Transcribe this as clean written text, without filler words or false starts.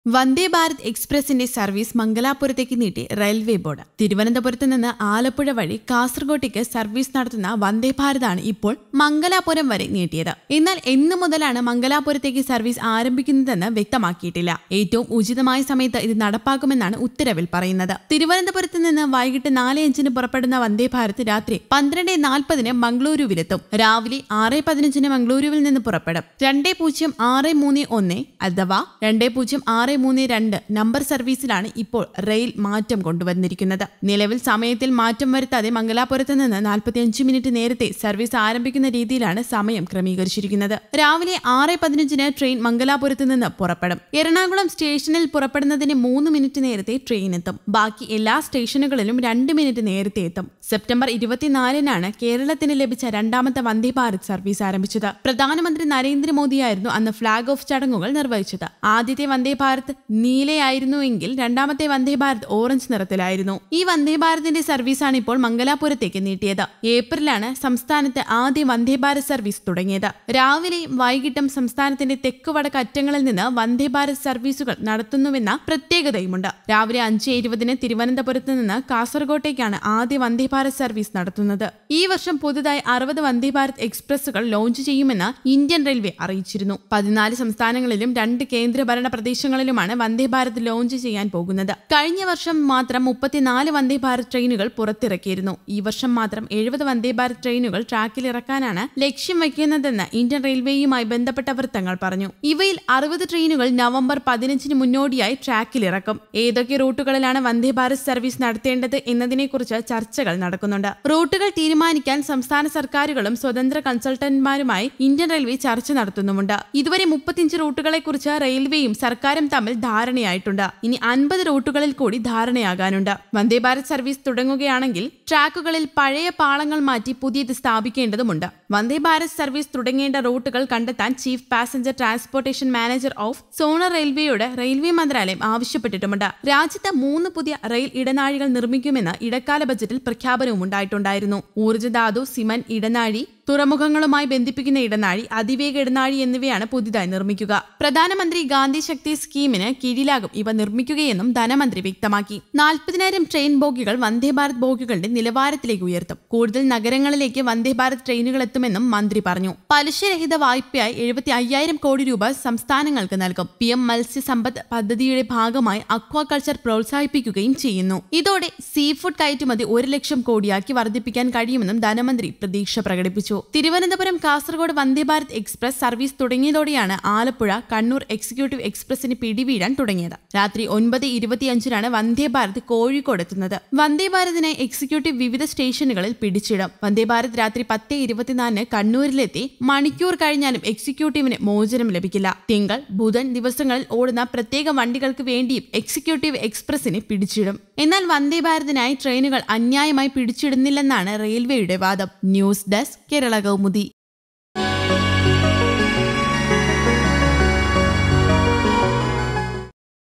Vande Bharat എക്സ്പ്രസിന്റെ service മംഗലാപുരത്തേക്ക് നീട്ടി railway board. തിരുവനന്തപുരത്ത് നിന്ന് ആലപ്പുഴ വഴി കാസർഗോട്ടേക്ക് സർവീസ് നടത്തുന്ന വന്ദേ ഭാരതാണ് ഇപ്പോൾ മംഗലാപുരം വരെ നീട്ടിയത്. എന്നാൽ എന്നു മുതലാണ് മംഗലാപുരത്തേക്ക് സർവീസ് ആരംഭിക്കുന്നതെന്ന് വ്യക്തമാക്കിയിട്ടില്ല. ഏറ്റവും ഉചിതമായ സമയത്ത് ഇത് നടപ്പാക്കുമെന്നാണ് ഉത്തരവിൽ പറയുന്നത്. തിരുവനന്തപുരത്ത് നിന്ന് വൈകിട്ട് 4:05 പുറപ്പെടുന്ന വന്ദേ ഭാരത് രാത്രി 12:40 മംഗളൂരുവിലെത്തും. രാവിലെ 6:15 മംഗളൂരുവിൽ നിന്ന് പുറപ്പെടും. 20:631 അഥവാ 20:632 നമ്പർ സർവീസിലാണ് ഇപ്പോൾ റെയിൽ മാറ്റം കൊണ്ടുവന്നിരിക്കുന്നത്. നിലവിൽ സമയത്തിൽ മാറ്റം വരുത്താതെ മംഗലാപുരത്ത് നിന്ന് 45 മിനിറ്റ് നേരത്തെ സർവീസ് ആരംഭിക്കുന്ന രീതിയിലാണ് സമയം ക്രമീകരിച്ചിരിക്കുന്നത്. രാവിലെ 6:15 ട്രെയിൻ മംഗലാപുരത്ത് നിന്ന് പുറപ്പെടും. എറണാകുളം സ്റ്റേഷനിൽ പുറപ്പെടുന്നതിന് 3 മിനിറ്റ് നേരത്തെ ട്രെയിൻ എത്തും. ബാക്കി എല്ലാ സ്റ്റേഷനുകളിലും 2 മിനിറ്റ് നേരത്തെ എത്തും. സെപ്റ്റംബർ 24 കേരളത്തിന് ലഭിച്ച രണ്ടാമത്തെ വന്ദേ ഭാരത് സർവീസ് ആരംഭിച്ചത്. പ്രധാനമന്ത്രി നരേന്ദ്രമോദിയായിരുന്നു അന്ന് ഫ്ളാഗ് ഓഫ് ചടങ്ങുകൾ നിർവഹിച്ചത്. ആദ്യത്തെ വന്ദേ ഭാരത് നീലയായിരുന്നുവെങ്കിൽ രണ്ടാമത്തെ വന്ദേ ഭാരത് ഓറഞ്ച് നിറത്തിലായിരുന്നു. ഈ വന്ദേ ഭാരതിന്റെ സർവീസാണ് ഇപ്പോൾ മംഗലാപുരത്തേക്ക് നീട്ടിയത്. ഏപ്രിലാണ് സംസ്ഥാനത്ത് ആദ്യ വന്ദേ ഭാരത് സർവീസ് തുടങ്ങിയത്. രാവിലെയും വൈകിട്ടും സംസ്ഥാനത്തിന്റെ തെക്ക് വടക്ക് അറ്റങ്ങളിൽ നിന്ന് വന്ദേ ഭാരത് സർവീസുകൾ നടത്തുന്നുവെന്ന പ്രത്യേകതയുമുണ്ട്. രാവിലെ 5:20 തിരുവനന്തപുരത്ത് നിന്ന് കാസർഗോട്ടേക്കാണ് ആദ്യ വന്ദേ ഭാരത് സർവീസ് നടത്തുന്നത്. ഈ വർഷം പുതുതായി 60 വന്ദേ ഭാരത് എക്സ്പ്രസുകൾ ലോഞ്ച് ചെയ്യുമെന്ന് ഇന്ത്യൻ റെയിൽവേ അറിയിച്ചിരുന്നു. 14 സംസ്ഥാനങ്ങളിലും 2 കേന്ദ്രഭരണ പ്രദേശങ്ങളിലുമാണ് വന്ദേ ഭാരത് ലോഞ്ച് ചെയ്യാൻ പോകുന്നത്. കഴിഞ്ഞ വർഷം മാത്രം 34 വന്ദേ ഭാരത് ട്രെയിനുകൾ പുറത്തിറക്കിയിരുന്നു. ഈ വർഷം മാത്രം 70 വന്ദേ ഭാരത് ട്രെയിനുകൾ ട്രാക്കിൽ ഇറക്കാനാണ് ലക്ഷ്യം വയ്ക്കുന്നതെന്ന് ഇന്ത്യൻ റെയിൽവേയുമായി ബന്ധപ്പെട്ട വൃത്തങ്ങൾ പറഞ്ഞു. ഇവയിൽ 60 ട്രെയിനുകൾ നവംബർ 15 മുന്നോടിയായി ട്രാക്കിൽ ഇറക്കും. ഏതൊക്കെ റൂട്ടുകളിലാണ് വന്ദേ ഭാരത് സർവീസ് നടത്തേണ്ടത് എന്നതിനെക്കുറിച്ച് ചർച്ചകൾ നടക്കുന്നുണ്ട്. റൂട്ടുകൾ തീരുമാനിക്കാൻ സംസ്ഥാന സർക്കാരുകളും സ്വതന്ത്ര കൺസൾട്ടന്റുമാരുമായി ഇന്ത്യൻ റെയിൽവേ ചർച്ച നടത്തുന്നുമുണ്ട്. ഇതുവരെ 35 റൂട്ടുകളെക്കുറിച്ച് റെയിൽവേയും സർക്കാരും തമ്മിൽ ധാരണയായിട്ടുണ്ട്. ഇനി 50 റൂട്ടുകളിൽ കൂടി ധാരണയാകാനുണ്ട്. വന്ദേ ഭാരത് സർവീസ് തുടങ്ങുകയാണെങ്കിൽ ട്രാക്കുകളിൽ പഴയ പാളങ്ങൾ മാറ്റി പുതിയത് സ്ഥാപിക്കേണ്ടതുണ്ട്. വന്ദേ ഭാരത് സർവീസ് തുടങ്ങേണ്ട റൂട്ടുകൾ കണ്ടെത്താൻ chief passenger transportation manager of zonal റെയിൽവേയോട് റെയിൽവേ മന്ത്രാലയം ആവശ്യപ്പെട്ടിട്ടുമുണ്ട്. രാജ്യത്ത് 3 പുതിയ റെയിൽ ഇടനാഴികൾ നിർമ്മിക്കുമെന്ന് ഇടക്കാല ബജറ്റിൽ പ്രഖ്യാപനവും ഉണ്ടായിട്ടുണ്ടായിരുന്നു. ഊർജ്ജധാതു, സിമന്റ് ഇടനാഴി, തുറമുഖങ്ങളുമായി ബന്ധിപ്പിക്കുന്ന ഇടനാഴി, അതിവേഗ ഇടനാഴി എന്നിവയാണ് പുതിയതായി നിർമ്മിക്കുക. പ്രധാനമന്ത്രി ഗാന്ധി ശക്തി സ്കീമിന് കീഴിലാകും ഇവ നിർമ്മിക്കുകയെന്നും ധനമന്ത്രി വ്യക്തമാക്കി. 40,000 ട്രെയിൻ ബോഗികൾ വന്ദേ ഭാരത് ബോഗികളുടെ നിലവാരത്തിലേക്ക് ഉയർത്തും. കൂടുതൽ നഗരങ്ങളിലേക്ക് വന്ദേ ഭാരത് ട്രെയിനുകൾ എത്തുമെന്നും മന്ത്രി പറഞ്ഞു. പലിശരഹിത വായ്പയായി 75,000 കോടി രൂപ സംസ്ഥാനങ്ങൾക്ക് നൽകും. PM മത്സ്യസമ്പദ് പദ്ധതിയുടെ ഭാഗമായി അക്വാകൾച്ചർ പ്രോത്സാഹിപ്പിക്കുകയും ചെയ്യുന്നു. ഇതോടെ സീ ഫുഡ് കയറ്റുമതി 1 ലക്ഷം കോടിയാക്കി വർദ്ധിപ്പിക്കാൻ കഴിയുമെന്നും ധനമന്ത്രി പ്രതീക്ഷ പ്രകടിപ്പിച്ചു. തിരുവനന്തപുരം കാസർഗോഡ് വന്ദേ ഭാരത് എക്സ്പ്രസ് സർവീസ് തുടങ്ങിയതോടെയാണ് ആലപ്പുഴ കണ്ണൂർ എക്സിക്യൂട്ടീവ് എക്സ്പ്രസിന് പിടിവീഴാൻ തുടങ്ങിയത്. രാത്രി 9:25 വന്ദേ ഭാരത് കോഴിക്കോട് എത്തുന്നത്. വന്ദേ ഭാരതിനായി എക്സിക്യൂട്ടീവ് വിവിധ സ്റ്റേഷനുകളിൽ പിടിച്ചിടും. വന്ദേ ഭാരത് രാത്രി 10:24 കണ്ണൂരിലെത്തി മണിക്കൂർ കഴിഞ്ഞാലും എക്സിക്യൂട്ടീവിന് മോചനം ലഭിക്കില്ല. തിങ്കൾ, ബുധൻ ദിവസങ്ങളിൽ ഓടുന്ന പ്രത്യേക വണ്ടികൾക്ക് വേണ്ടിയും എക്സിക്യൂട്ടീവ് എക്സ്പ്രസിന് പിടിച്ചിടും. എന്നാൽ വന്ദേ ഭാരതിനായി ട്രെയിനുകൾ അന്യായമായി പിടിച്ചിടുന്നില്ലെന്നാണ് റെയിൽവേയുടെ വാദം. News desk Kerala Kaumudi.